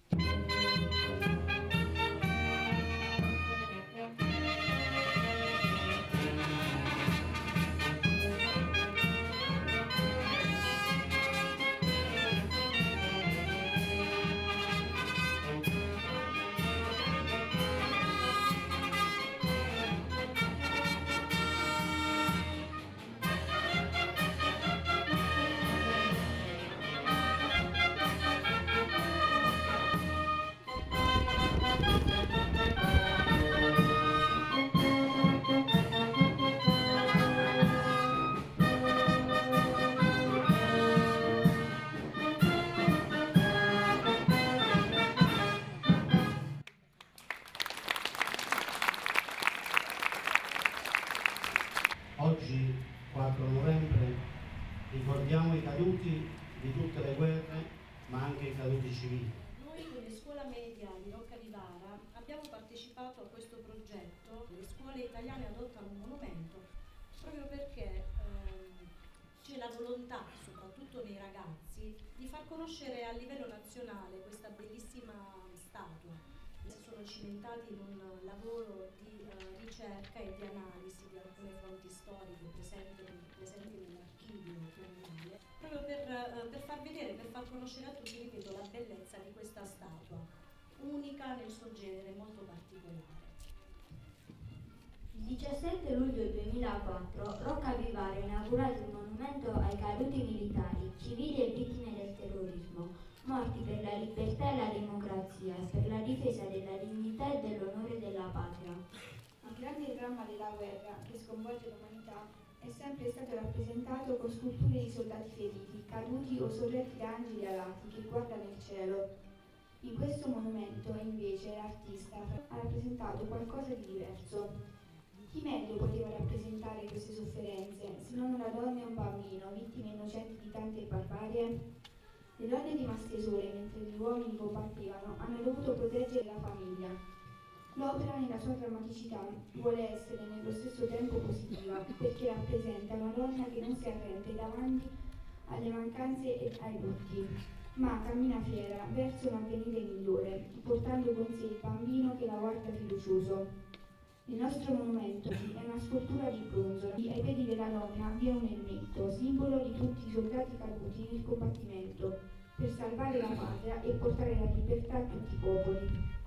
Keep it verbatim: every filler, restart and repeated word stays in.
Oggi, quattro novembre, ricordiamo i caduti di tutte le guerre, ma anche i caduti civili. Noi come scuola media di Rocca di Vara abbiamo partecipato a questo progetto. Le scuole italiane adottano un monumento proprio perché ehm, c'è la volontà, soprattutto nei ragazzi, di far conoscere a livello nazionale questa bellissima statua. Sono cimentati in un lavoro di uh, ricerca e di analisi di alcune fonti storiche presenti, presenti nell'archivio comunale, proprio per, uh, per far vedere, per far conoscere a tutti, ripeto, la bellezza di questa statua, unica nel suo genere, molto particolare. Il diciassette luglio duemilaquattro Rocca di Vara ha inaugurato il monumento ai caduti militari, civili e vittime del terrorismo, morti per la libertà e la democrazia e per la difesa della dignità e dell'onore della patria. Il grande dramma della guerra che sconvolge l'umanità è sempre stato rappresentato con sculture di soldati feriti, caduti o sorretti da angeli alati che guardano il cielo. In questo monumento, invece, l'artista ha rappresentato qualcosa di diverso. Chi meglio poteva rappresentare queste sofferenze se non una donna e un bambino, vittime innocenti di tante barbarie? Le donne rimaste sole mentre gli uomini combattevano hanno dovuto proteggere la famiglia. L'opera, nella sua drammaticità, vuole essere nello stesso tempo positiva perché rappresenta una donna che non si arrende davanti alle mancanze e ai lutti, ma cammina fiera verso un avvenire migliore, portando con sé il bambino che la guarda fiducioso. Il nostro monumento è una scultura di bronzo. Ai piedi della donna vi è un elmetto, simbolo di tutti i soldati caduti nel combattimento, per salvare la patria e portare la libertà a tutti i popoli.